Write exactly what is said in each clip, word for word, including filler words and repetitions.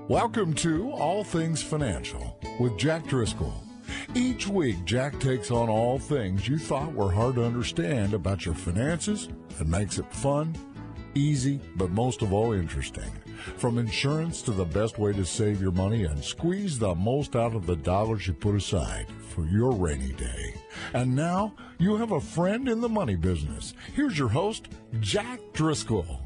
Welcome to All Things Financial with Jack Driscoll. Each week, Jack takes on all things you thought were hard to understand about your finances and makes it fun, easy, but most of all interesting. From insurance to the best way to save your money and squeeze the most out of the dollars you put aside for your rainy day. And now, you have a friend in the money business. Here's your host, Jack Driscoll.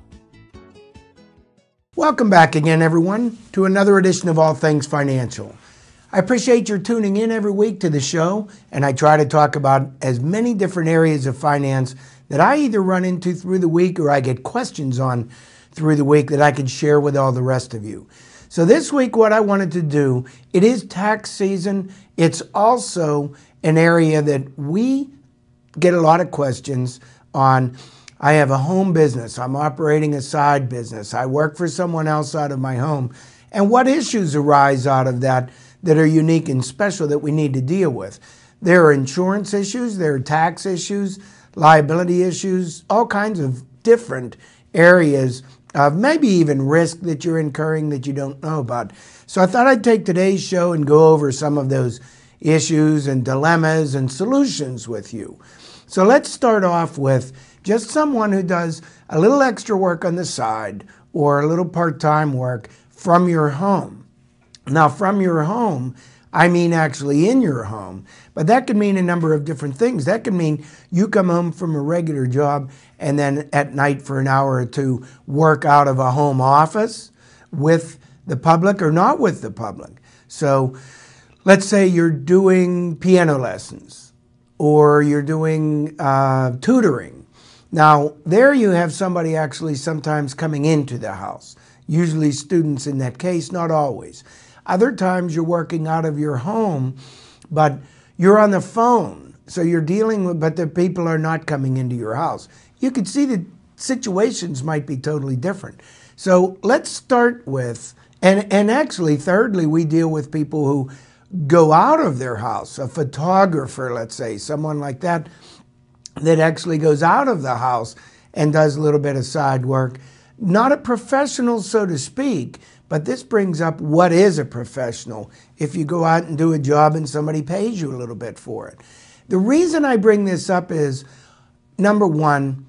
Welcome back again, everyone, to another edition of All Things Financial. I appreciate your tuning in every week to the show, and I try to talk about as many different areas of finance that I either run into through the week or I get questions on through the week that I can share with all the rest of you. So this week, what I wanted to do, it is tax season. It's also an area that we get a lot of questions on. I have a home business. I'm operating a side business. I work for someone else out of my home. And what issues arise out of that that are unique and special that we need to deal with? There are insurance issues, there are tax issues, liability issues, all kinds of different areas of maybe even risk that you're incurring that you don't know about. So I thought I'd take today's show and go over some of those issues and dilemmas and solutions with you. So let's start off with just someone who does a little extra work on the side or a little part-time work from your home. Now, from your home, I mean actually in your home, but that could mean a number of different things. That could mean you come home from a regular job and then at night for an hour or two work out of a home office with the public or not with the public. So let's say you're doing piano lessons or you're doing uh, tutoring. Now, there you have somebody actually sometimes coming into the house, usually students in that case, not always. Other times you're working out of your home, but you're on the phone, so you're dealing with, but the people are not coming into your house. You can see that situations might be totally different. So let's start with, and, and actually, thirdly, we deal with people who go out of their house, a photographer, let's say, someone like that, that actually goes out of the house and does a little bit of side work. Not a professional, so to speak, but this brings up what is a professional if you go out and do a job and somebody pays you a little bit for it. The reason I bring this up is, number one,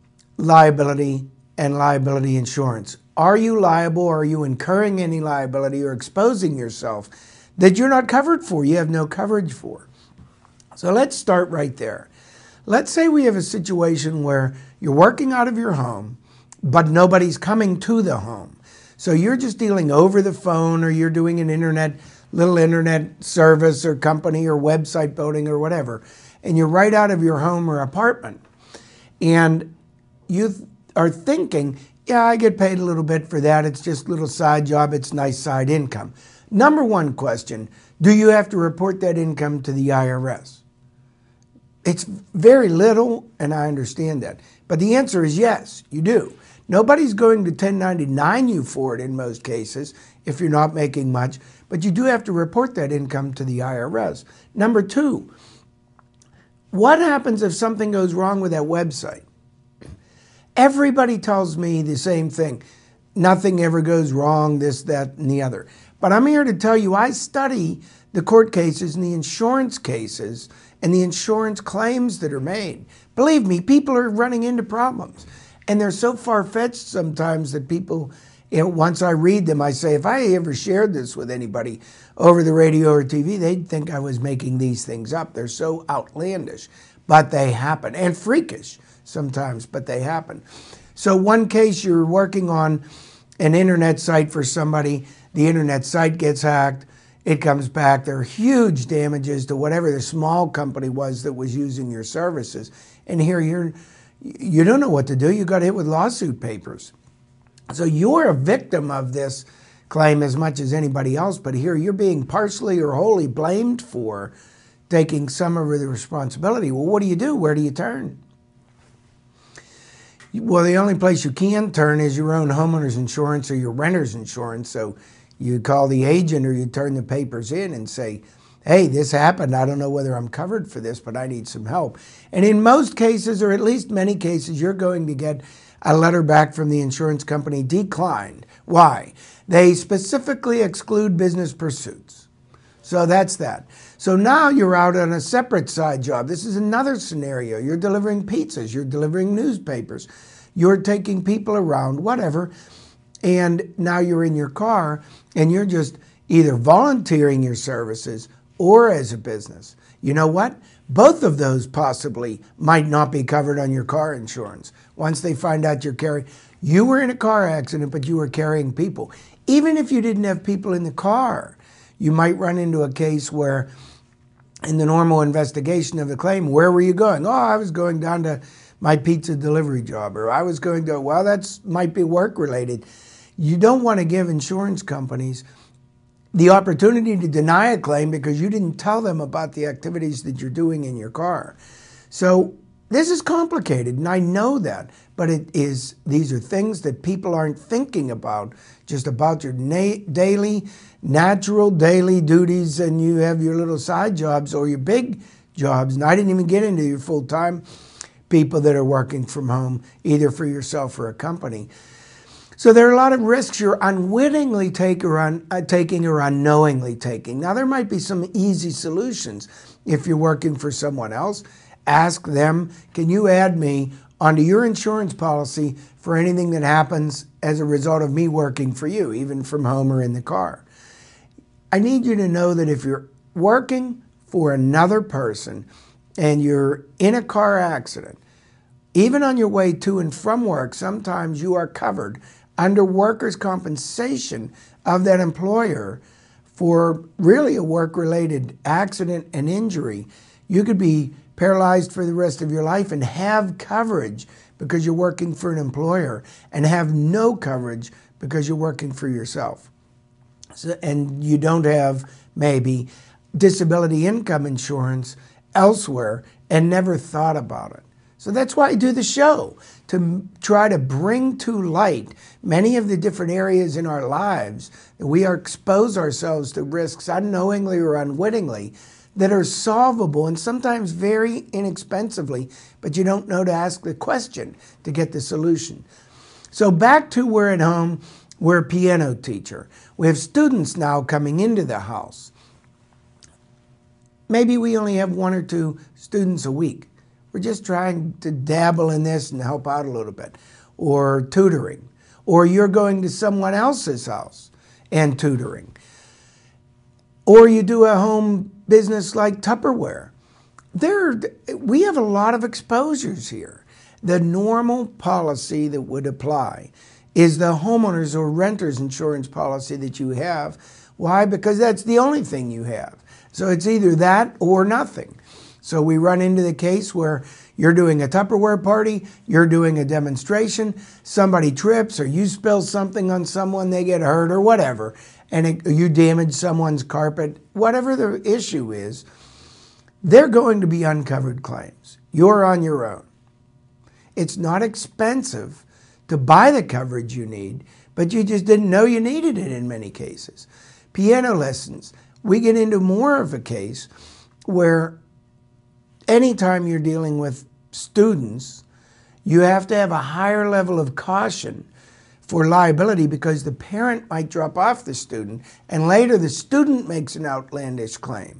liability and liability insurance. Are you liable? Are you incurring any liability or exposing yourself that you're not covered for, you have no coverage for? So let's start right there. Let's say we have a situation where you're working out of your home, but nobody's coming to the home. So you're just dealing over the phone or you're doing an internet, little internet service or company or website building or whatever, and you're right out of your home or apartment. And you th- are thinking, yeah, I get paid a little bit for that. It's just a little side job. It's nice side income. Number one question, do you have to report that income to the I R S? It's very little, and I understand that. But the answer is yes, you do. Nobody's going to ten ninety-nine you for it in most cases if you're not making much, but you do have to report that income to the I R S. Number two, what happens if something goes wrong with that website? Everybody tells me the same thing. Nothing ever goes wrong, this, that, and the other. But I'm here to tell you, I study the court cases and the insurance cases and the insurance claims that are made. Believe me, people are running into problems. And they're so far-fetched sometimes that people, you know, once I read them, I say, if I ever shared this with anybody over the radio or T V, they'd think I was making these things up. They're so outlandish, but they happen. And freakish sometimes, but they happen. So one case, you're working on an internet site for somebody, the internet site gets hacked, it comes back, there are huge damages to whatever the small company was that was using your services. And here you're, you don't know what to do. You got hit with lawsuit papers. So you're a victim of this claim as much as anybody else, but here you're being partially or wholly blamed for taking some of the responsibility. Well, what do you do? Where do you turn? Well, the only place you can turn is your own homeowner's insurance or your renter's insurance. So you call the agent or you turn the papers in and say, hey, this happened. I don't know whether I'm covered for this, but I need some help. And in most cases, or at least many cases, you're going to get a letter back from the insurance company declined. Why? They specifically exclude business pursuits. So that's that. So now you're out on a separate side job. This is another scenario. You're delivering pizzas. You're delivering newspapers. You're taking people around, whatever. And now you're in your car and you're just either volunteering your services or as a business. You know what? Both of those possibly might not be covered on your car insurance. Once they find out you're carrying, you were in a car accident, but you were carrying people. Even if you didn't have people in the car, you might run into a case where in the normal investigation of the claim, where were you going? Oh, I was going down to my pizza delivery job, or I was going to, well, that's might be work related. You don't want to give insurance companies the opportunity to deny a claim because you didn't tell them about the activities that you're doing in your car. So this is complicated, and I know that, but it is. These are things that people aren't thinking about, just about your na- daily, natural daily duties, and you have your little side jobs or your big jobs. And I didn't even get into your full-time people that are working from home, either for yourself or a company. So there are a lot of risks you're unwittingly take or un, uh, taking or unknowingly taking. Now, there might be some easy solutions. If you're working for someone else, ask them, can you add me onto your insurance policy for anything that happens as a result of me working for you, even from home or in the car? I need you to know that if you're working for another person and you're in a car accident, even on your way to and from work, sometimes you are covered under workers' compensation of that employer for really a work-related accident and injury. You could be paralyzed for the rest of your life and have coverage because you're working for an employer, and have no coverage because you're working for yourself. So, and you don't have maybe disability income insurance elsewhere and never thought about it. So that's why I do the show, to try to bring to light many of the different areas in our lives that we are expose ourselves to risks unknowingly or unwittingly that are solvable and sometimes very inexpensively, but you don't know to ask the question to get the solution. So back to we're at home, we're a piano teacher. We have students now coming into the house. Maybe we only have one or two students a week. We're just trying to dabble in this and help out a little bit, or tutoring, or you're going to someone else's house and tutoring, or you do a home business like Tupperware. There, we have a lot of exposures here. The normal policy that would apply is the homeowners or renters insurance policy that you have. Why? Because that's the only thing you have. So it's either that or nothing. So we run into the case where you're doing a Tupperware party, you're doing a demonstration, somebody trips or you spill something on someone, they get hurt or whatever, and it, you damage someone's carpet, whatever the issue is, they're going to be uncovered claims. You're on your own. It's not expensive to buy the coverage you need, but you just didn't know you needed it in many cases. Piano lessons, we get into more of a case where anytime you're dealing with students, you have to have a higher level of caution for liability because the parent might drop off the student and later the student makes an outlandish claim.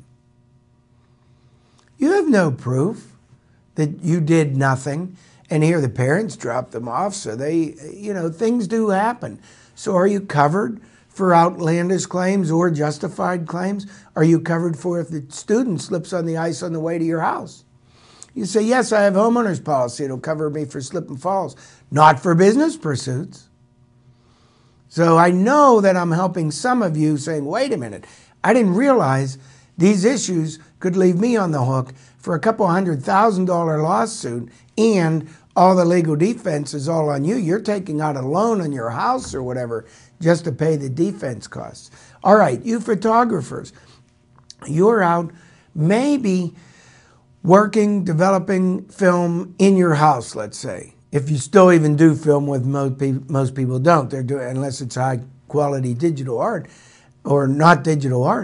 You have no proof that you did nothing, and here the parents drop them off, so they, you know, things do happen. So are you covered for outlandish claims or justified claims? Are you covered for if the student slips on the ice on the way to your house? You say, yes, I have homeowner's policy. It'll cover me for slip and falls, not for business pursuits. So I know that I'm helping some of you saying, wait a minute, I didn't realize these issues could leave me on the hook for a couple hundred thousand dollar lawsuit and all the legal defense is all on you. You're taking out a loan on your house or whatever just to pay the defense costs. All right, you photographers, you're out maybe working, developing film in your house, let's say. If you still even do film, with most people, most people don't. They're doing, unless it's high quality digital art or not digital art.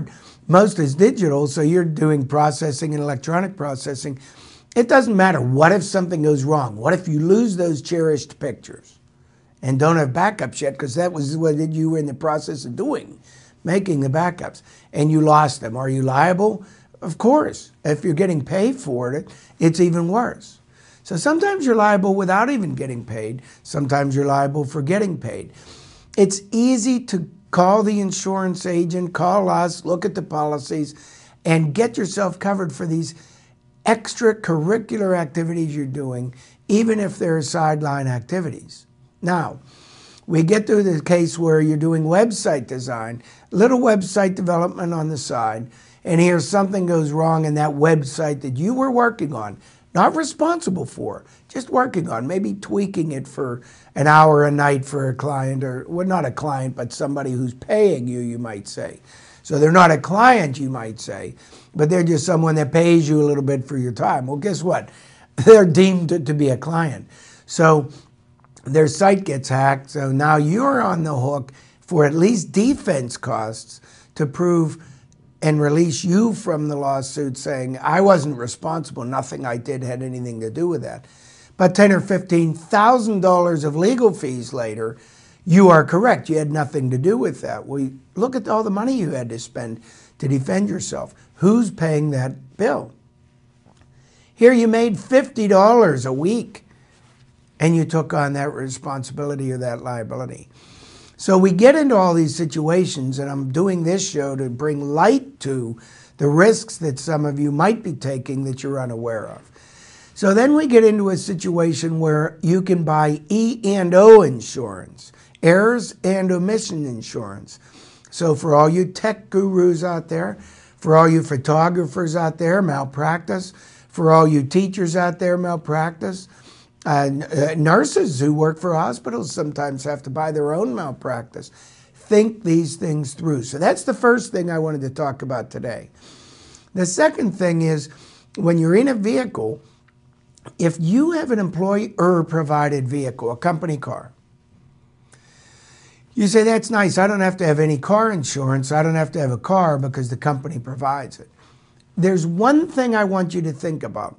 most is digital, so you're doing processing and electronic processing. It doesn't matter. What if something goes wrong? What if you lose those cherished pictures and don't have backups yet, because that was what you were in the process of doing, making the backups, and you lost them? Are you liable? Of course. If you're getting paid for it, it's even worse. So sometimes you're liable without even getting paid. Sometimes you're liable for getting paid. It's easy to call the insurance agent, call us, look at the policies, and get yourself covered for these extracurricular activities you're doing, even if they're sideline activities. Now, we get to the case where you're doing website design, little website development on the side, and here something goes wrong in that website that you were working on, not responsible for, just working on, maybe tweaking it for an hour a night for a client, or, well, not a client, but somebody who's paying you, you might say. So they're not a client, you might say, but they're just someone that pays you a little bit for your time. Well, guess what? They're deemed to, to be a client. So their site gets hacked, so now you're on the hook for at least defense costs to prove and release you from the lawsuit, saying, I wasn't responsible, nothing I did had anything to do with that. But ten thousand dollars or fifteen thousand dollars of legal fees later, you are correct, you had nothing to do with that. Well, look at all the money you had to spend to defend yourself. Who's paying that bill? Here you made fifty dollars a week, and you took on that responsibility or that liability. So we get into all these situations, and I'm doing this show to bring light to the risks that some of you might be taking that you're unaware of. So then we get into a situation where you can buy E and O insurance, errors and omission insurance. So for all you tech gurus out there, for all you photographers out there, malpractice, for all you teachers out there, malpractice, Uh, uh, nurses who work for hospitals sometimes have to buy their own malpractice. Think these things through. So that's the first thing I wanted to talk about today. The second thing is, when you're in a vehicle, if you have an employer-provided vehicle, a company car, you say, that's nice, I don't have to have any car insurance, I don't have to have a car because the company provides it. There's one thing I want you to think about.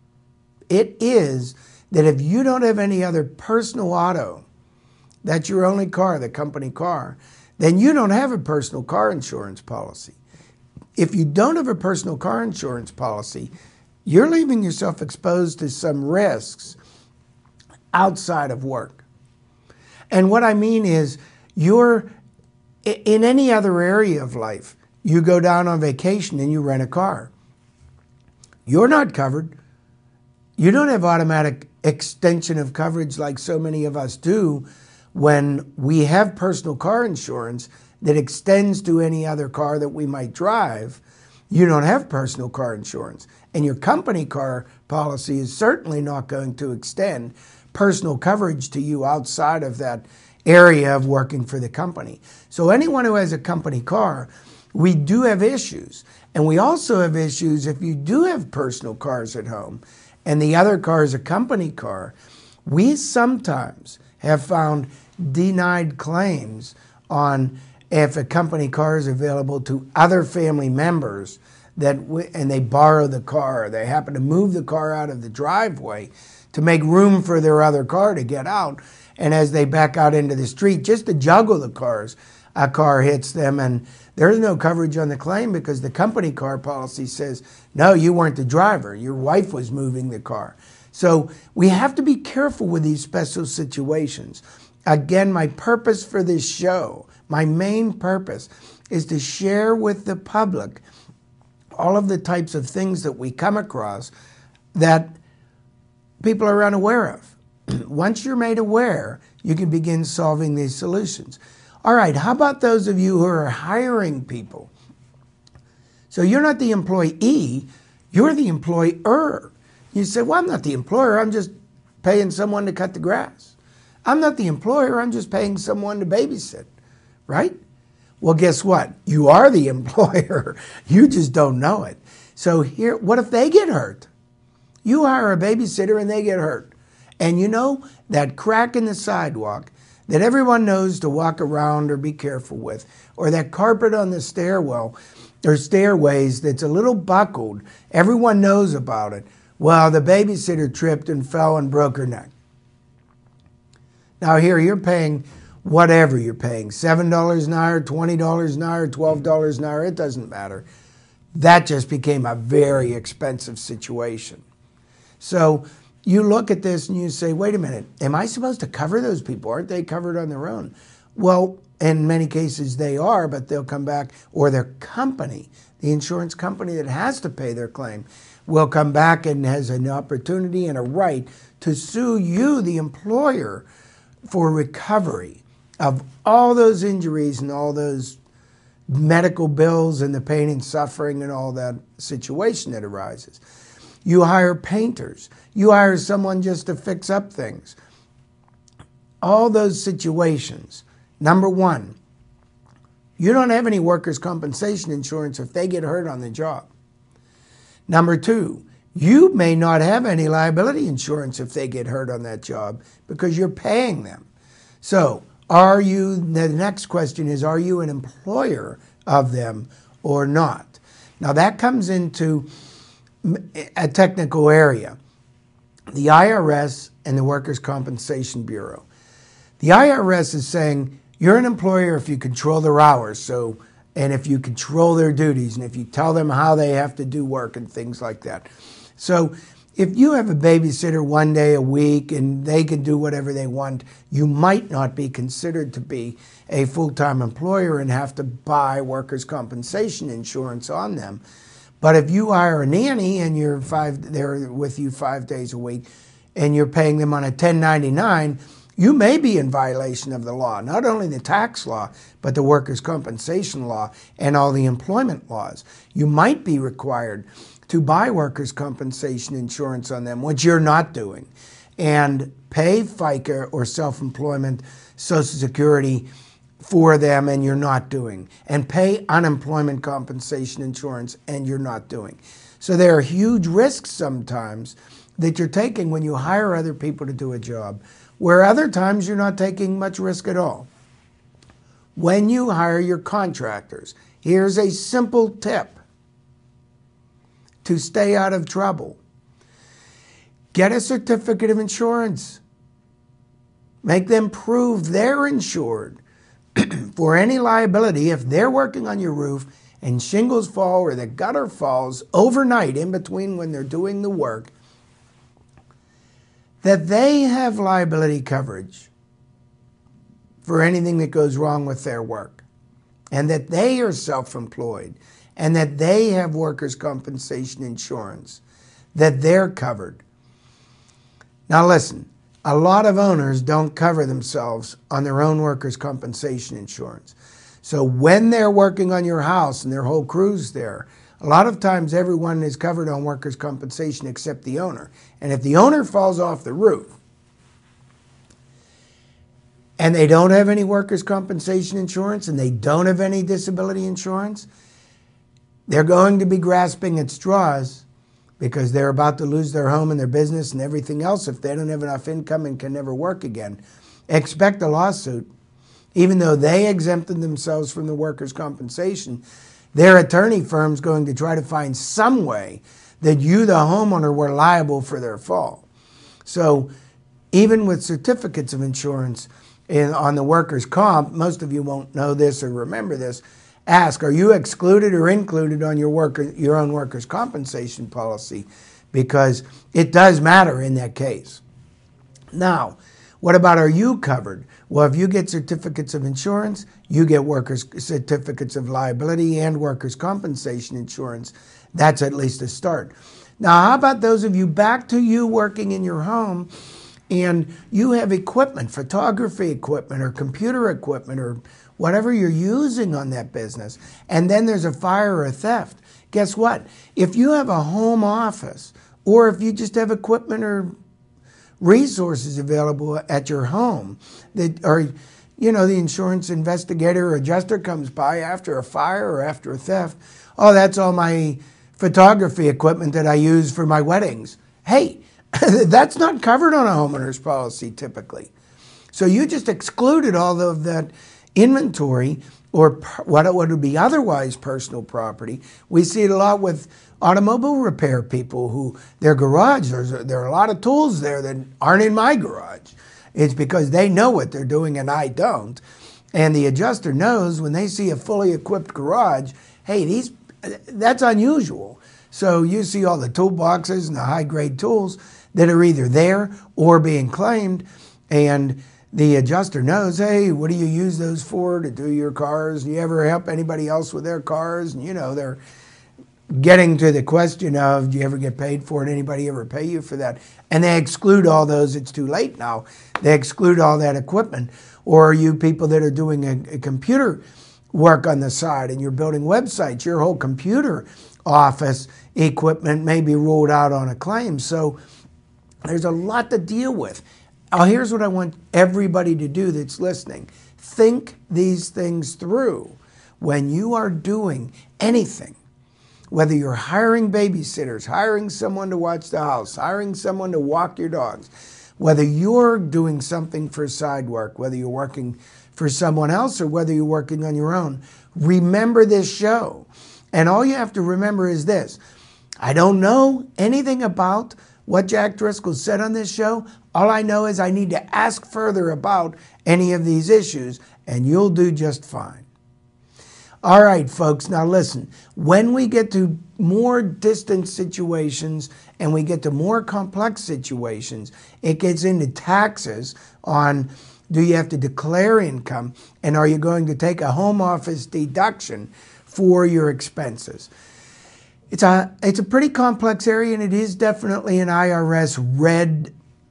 It is that if you don't have any other personal auto, that's your only car, the company car, then you don't have a personal car insurance policy. If you don't have a personal car insurance policy, you're leaving yourself exposed to some risks outside of work. And what I mean is, you're in any other area of life, you go down on vacation and you rent a car. You're not covered. You don't have automatic extension of coverage like so many of us do when we have personal car insurance that extends to any other car that we might drive. You don't have personal car insurance. And your company car policy is certainly not going to extend personal coverage to you outside of that area of working for the company. So anyone who has a company car, we do have issues. And we also have issues if you do have personal cars at home and the other car is a company car. We sometimes have found denied claims on if a company car is available to other family members that w- and they borrow the car, they happen to move the car out of the driveway to make room for their other car to get out, and as they back out into the street just to juggle the cars, a car hits them, and there's no coverage on the claim because the company car policy says, no, you weren't the driver, your wife was moving the car. So we have to be careful with these special situations. Again, my purpose for this show, my main purpose, is to share with the public all of the types of things that we come across that people are unaware of. Once you're made aware, you can begin solving these solutions. All right, how about those of you who are hiring people? So you're not the employee, you're the employer. You say, well, I'm not the employer, I'm just paying someone to cut the grass. I'm not the employer, I'm just paying someone to babysit, right? Well, guess what? You are the employer. You just don't know it. So here, what if they get hurt? You hire a babysitter and they get hurt. And you know, that crack in the sidewalk that everyone knows to walk around or be careful with, or that carpet on the stairwell or stairways that's a little buckled. Everyone knows about it. Well, the babysitter tripped and fell and broke her neck. Now here, you're paying whatever you're paying, seven dollars an hour, twenty dollars an hour, twelve dollars an hour, it doesn't matter. That just became a very expensive situation. So you look at this and you say, wait a minute, am I supposed to cover those people? Aren't they covered on their own? Well, in many cases they are, but they'll come back, or their company, the insurance company that has to pay their claim, will come back and has an opportunity and a right to sue you, the employer, for recovery of all those injuries and all those medical bills and the pain and suffering and all that situation that arises. You hire painters. You hire someone just to fix up things. All those situations. Number one, you don't have any workers' compensation insurance if they get hurt on the job. Number two, you may not have any liability insurance if they get hurt on that job because you're paying them. So, are you, the next question is, are you an employer of them or not? Now that comes into a technical area. The I R S and the Workers' Compensation Bureau. The I R S is saying you're an employer if you control their hours, so, and if you control their duties, and if you tell them how they have to do work and things like that. So if you have a babysitter one day a week and they can do whatever they want, you might not be considered to be a full-time employer and have to buy workers' compensation insurance on them. But if you hire a nanny and you're five, they're with you five days a week and you're paying them on a ten ninety-nine, you may be in violation of the law, not only the tax law, but the workers' compensation law and all the employment laws. You might be required to buy workers' compensation insurance on them, which you're not doing, and pay FICA or self-employment Social Security for them, and you're not doing, and pay unemployment compensation insurance, and you're not doing. So there are huge risks sometimes that you're taking when you hire other people to do a job, where other times you're not taking much risk at all. When you hire your contractors, here's a simple tip to stay out of trouble. Get a certificate of insurance. Make them prove they're insured for any liability if they're working on your roof and shingles fall or the gutter falls overnight in between when they're doing the work, that they have liability coverage for anything that goes wrong with their work, and that they are self-employed, and that they have workers' compensation insurance, that they're covered. Now listen, a lot of owners don't cover themselves on their own workers' compensation insurance. So when they're working on your house and their whole crew's there, a lot of times everyone is covered on workers' compensation except the owner. And if the owner falls off the roof and they don't have any workers' compensation insurance and they don't have any disability insurance, they're going to be grasping at straws because they're about to lose their home and their business and everything else if they don't have enough income and can never work again. Expect a lawsuit. Even though they exempted themselves from the workers' compensation, their attorney firm's going to try to find some way that you, the homeowner, were liable for their fall. So even with certificates of insurance in, on the workers' comp, most of you won't know this or remember this, ask, are you excluded or included on your worker, your own workers' compensation policy? Because it does matter in that case. Now, what about, are you covered? Well, if you get certificates of insurance, you get workers' certificates of liability and workers' compensation insurance. That's at least a start. Now, how about those of you, back to you working in your home, and you have equipment, photography equipment or computer equipment or whatever you're using on that business, and then there's a fire or a theft. Guess what? If you have a home office, or if you just have equipment or resources available at your home, that, or you know, the insurance investigator or adjuster comes by after a fire or after a theft, oh, that's all my photography equipment that I use for my weddings. Hey, that's not covered on a homeowner's policy typically. So you just excluded all of that inventory or what would be otherwise personal property. We see it a lot with automobile repair people who their garage, there's a, there are a lot of tools there that aren't in my garage. It's because they know what they're doing and I don't. And the adjuster knows when they see a fully equipped garage, hey, these that's unusual. So you see all the toolboxes and the high-grade tools that are either there or being claimed, and the adjuster knows, hey, what do you use those for to do your cars? Do you ever help anybody else with their cars? And you know, they're getting to the question of, do you ever get paid for it? Anybody ever pay you for that? And they exclude all those. It's too late now. They exclude all that equipment. Or you people that are doing a, a computer work on the side and you're building websites, your whole computer office equipment may be ruled out on a claim. So there's a lot to deal with. Now, here's what I want everybody to do that's listening. Think these things through. When you are doing anything, whether you're hiring babysitters, hiring someone to watch the house, hiring someone to walk your dogs, whether you're doing something for side work, whether you're working for someone else or whether you're working on your own, remember this show. And all you have to remember is this. I don't know anything about what Jack Driscoll said on this show. All I know is I need to ask further about any of these issues, and you'll do just fine. All right, folks, now listen. When we get to more distant situations and we get to more complex situations, it gets into taxes on, do you have to declare income, and are you going to take a home office deduction for your expenses? It's a, it's a pretty complex area, and it is definitely an I R S red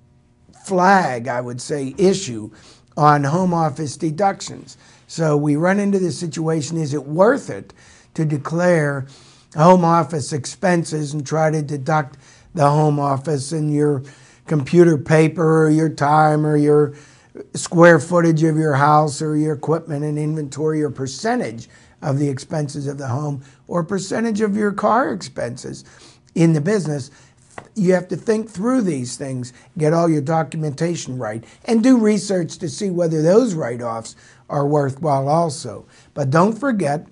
flag, I would say, issue on home office deductions. So we run into this situation, is it worth it to declare home office expenses and try to deduct the home office and your computer paper or your time or your square footage of your house or your equipment and inventory or percentage of the expenses of the home or percentage of your car expenses in the business? You have to think through these things, get all your documentation right, and do research to see whether those write-offs are worthwhile also. But don't forget,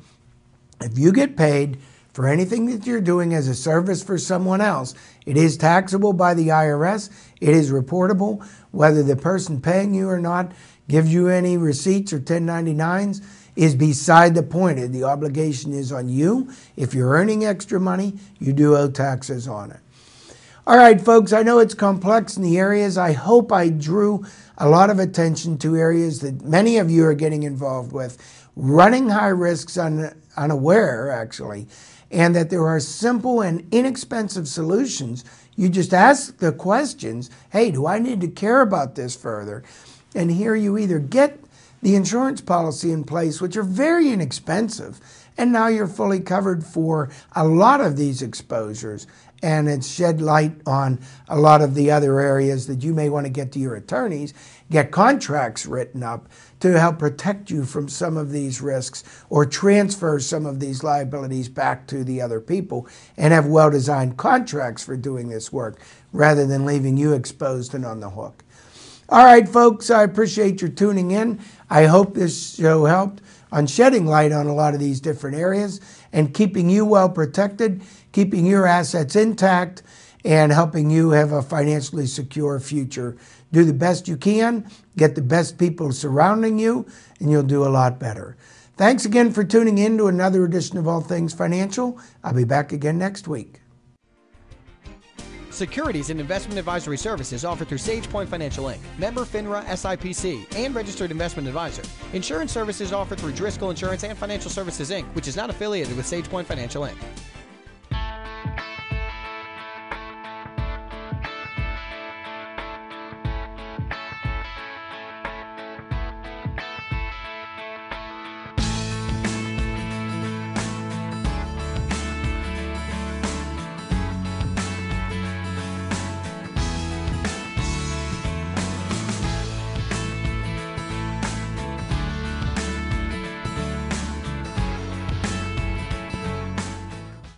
if you get paid for anything that you're doing as a service for someone else, it is taxable by the I R S. It is reportable. Whether the person paying you or not gives you any receipts or ten ninety-nines is beside the point. The obligation is on you. If you're earning extra money, you do owe taxes on it. All right, folks, I know it's complex in the areas. I hope I drew a lot of attention to areas that many of you are getting involved with, running high risks un, unaware, actually, and that there are simple and inexpensive solutions. You just ask the questions, hey, do I need to care about this further? And here you either get the insurance policy in place, which are very inexpensive, and now you're fully covered for a lot of these exposures, and it's shed light on a lot of the other areas that you may want to get to your attorneys, get contracts written up to help protect you from some of these risks or transfer some of these liabilities back to the other people and have well-designed contracts for doing this work rather than leaving you exposed and on the hook. All right, folks, I appreciate your tuning in. I hope this show helped on shedding light on a lot of these different areas and keeping you well protected, keeping your assets intact, and helping you have a financially secure future. Do the best you can, get the best people surrounding you, and you'll do a lot better. Thanks again for tuning in to another edition of All Things Financial. I'll be back again next week. Securities and investment advisory services offered through SagePoint Financial Incorporated, member FINRA S I P C, and registered investment advisor. Insurance services offered through Driscoll Insurance and Financial Services Incorporated, which is not affiliated with SagePoint Financial Incorporated.